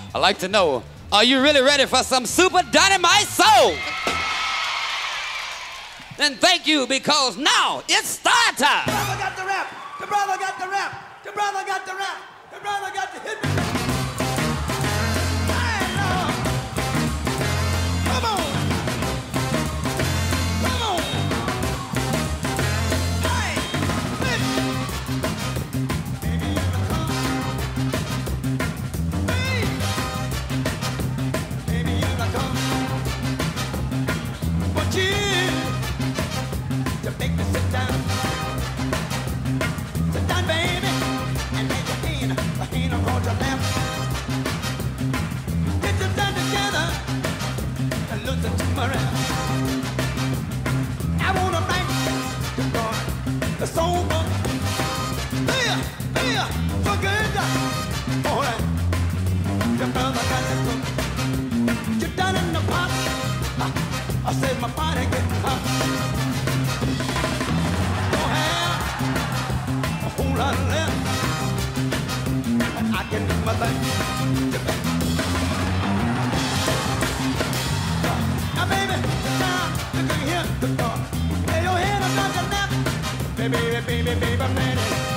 I'd like to know, are you really ready for some super dynamite soul? Then thank you, because now it's start time. The brother got the rap. The brother got the rap. The brother got the rap. The brother got the hit. Hey, Lord. Come on. Come on. Hey, baby. Baby, you come. Hey. Baby, you come. But you to make me sit down. Sit down, baby, and lay your hand across your lap. Get them done together and listen to my rap. I wanna write the God, the soul book. There, so good. All right, your brother got the cook. You're done in the pot. I said my body getting hot. Lot left, and I can do my thing. Now, baby, now you can hear the door. Lay your head on your lap, baby, baby, baby, baby, I'm ready.